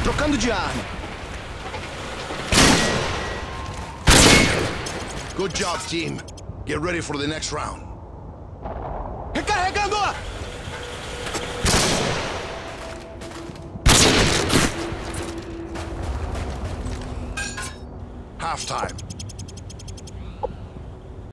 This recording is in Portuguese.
Trocando de arma. Good job, team. Get ready for the next round. Recarregando! Halftime.